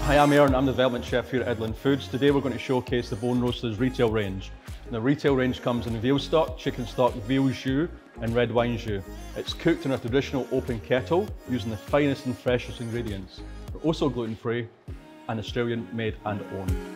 Hi, I'm Aaron, I'm the development chef here at Idland Foods. Today we're going to showcase the Bone Roasters retail range. The retail range comes in veal stock, chicken stock, veal jus and red wine jus. It's cooked in a traditional open kettle using the finest and freshest ingredients. We're also gluten-free and Australian made and owned.